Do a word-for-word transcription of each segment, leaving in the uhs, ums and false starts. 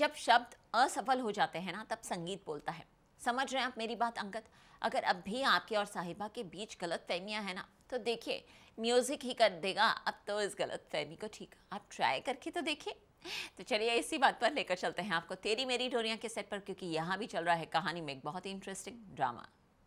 जब शब्द असफल हो जाते हैं ना, तब संगीत बोलता है। समझ रहे हैं आप मेरी बात अंगद? अगर अब भी आपके और साहिबा के बीच गलत फहमियाँ हैं ना, तो देखिए म्यूजिक ही कर देगा अब तो इस गलत फहमी को ठीक। आप ट्राई करके तो देखिए। तो चलिए इसी बात पर लेकर चलते हैं आपको तेरी मेरी डोरियां के सेट पर, क्योंकि यहाँ भी चल रहा है कहानी में एक बहुत ही इंटरेस्टिंग ड्रामा।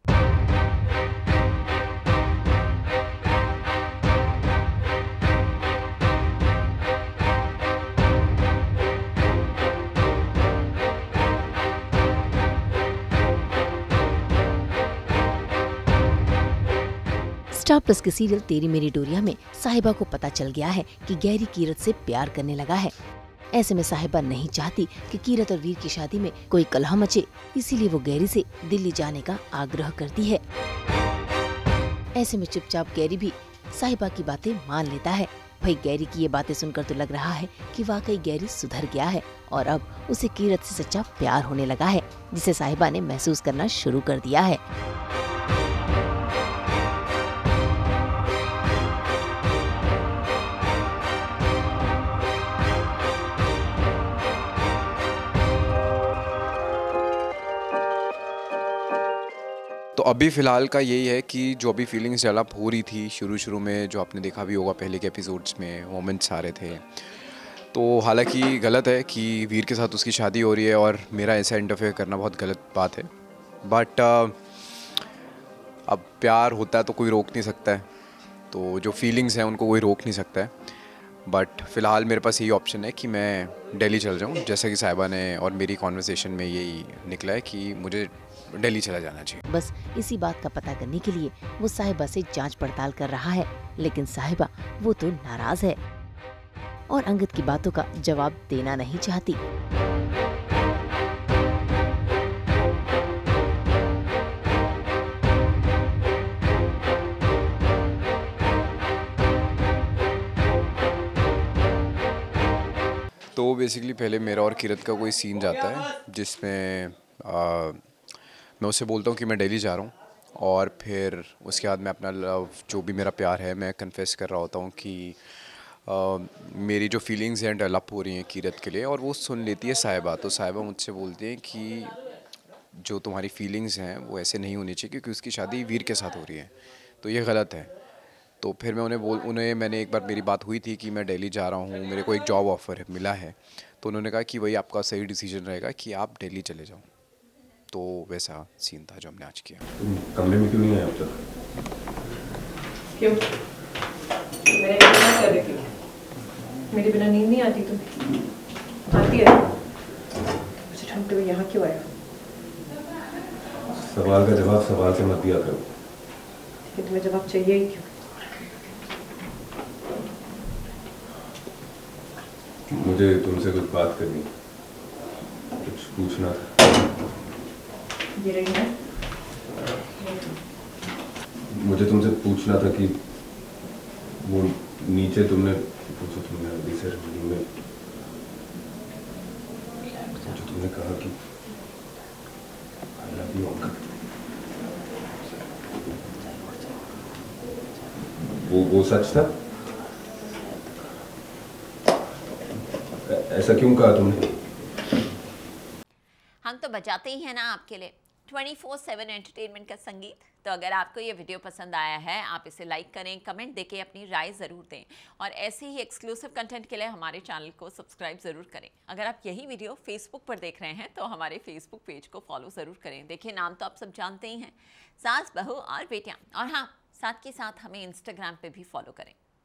स्टार प्लस के सीरियल तेरी मेरी डोरिया में साहिबा को पता चल गया है कि गैरी कीरत से प्यार करने लगा है। ऐसे में साहिबा नहीं चाहती कि कीरत और वीर की शादी में कोई कलह मचे, इसीलिए वो गैरी से दिल्ली जाने का आग्रह करती है। ऐसे में चुपचाप गैरी भी साहिबा की बातें मान लेता है। भाई गैरी की ये बातें सुनकर तो लग रहा है कि वाकई गैरी सुधर गया है और अब उसे कीरत से सच्चा प्यार होने लगा है, जिसे साहिबा ने महसूस करना शुरू कर दिया है। तो अभी फ़िलहाल का यही है कि जो अभी फीलिंग्स डेवलप हो रही थी शुरू शुरू में, जो आपने देखा भी होगा पहले के एपिसोड्स में मोमेंट्स आ रहे थे, तो हालांकि गलत है कि वीर के साथ उसकी शादी हो रही है और मेरा ऐसा इंटरफेयर करना बहुत गलत बात है। बट uh, अब प्यार होता है तो कोई रोक नहीं सकता है, तो जो फीलिंग्स हैं उनको कोई रोक नहीं सकता है। बट फ़िलहाल मेरे पास यही ऑप्शन है कि मैं दिल्ली चल जाऊँ, जैसा कि साहिबा ने और मेरी कॉन्वर्सेशन में यही निकला है कि मुझे दिल्ली चला जाना चाहिए। बस इसी बात का पता करने के लिए वो साहिबा से जांच पड़ताल कर रहा है, लेकिन साहिबा वो तो नाराज है और अंगद की बातों का जवाब देना नहीं चाहती। तो बेसिकली पहले मेरा और कीरत का कोई सीन जाता है जिसमें आ, मैं उससे बोलता हूँ कि मैं दिल्ली जा रहा हूँ, और फिर उसके बाद मैं अपना लव, जो भी मेरा प्यार है, मैं कन्फेस कर रहा होता हूँ कि आ, मेरी जो फीलिंग्स हैं डेवलप हो रही हैं कीरत के लिए, और वो सुन लेती है साहिबा। तो साहिबा मुझसे बोलती हैं कि जो तुम्हारी फीलिंग्स हैं वो ऐसे नहीं होनी चाहिए क्योंकि उसकी शादी वीर के साथ हो रही है, तो ये गलत है। तो फिर मैं उन्हें बोल उन्हें मैंने एक बार मेरी बात हुई थी कि मैं दिल्ली जा रहा हूँ, मेरे को एक जॉब ऑफ़र मिला है, तो उन्होंने कहा कि वही आपका सही डिसीजन रहेगा कि आप दिल्ली चले जाओ। तो वैसा सीन था जो हमने आज किया। तुम कमरे में क्यों नहीं आए अब तक? क्यों? मैंने क्या कर रही थी? मेरे बिना नींद नहीं आती तुम्हें? आती है? मुझे ढूंढते हुए यहाँ क्यों आया? सवाल का जवाब सवाल से मत दिया करो। कि तुम्हें जवाब चाहिए ही क्यों? मुझे तुमसे कुछ बात करनी, कुछ पूछना था। ये रही है? मुझे तुमसे पूछना था कि वो नीचे तुमने पूछो तुमने अभी से में जो तुमने कहा कि आई लव यू अंकल, वो वो सच था? ऐसा क्यों कहा तुमने? हम तो बजाते ही हैं ना आपके लिए ट्वेंटी फोर सेवन एंटरटेनमेंट का संगीत। तो अगर आपको ये वीडियो पसंद आया है, आप इसे लाइक करें, कमेंट देके अपनी राय ज़रूर दें, और ऐसे ही एक्सक्लूसिव कंटेंट के लिए हमारे चैनल को सब्सक्राइब ज़रूर करें। अगर आप यही वीडियो फेसबुक पर देख रहे हैं तो हमारे फेसबुक पेज को फॉलो ज़रूर करें। देखिए नाम तो आप सब जानते ही हैं, सास बहू और बेटियाँ, और हाँ साथ के साथ हमें इंस्टाग्राम पे भी फॉलो करें।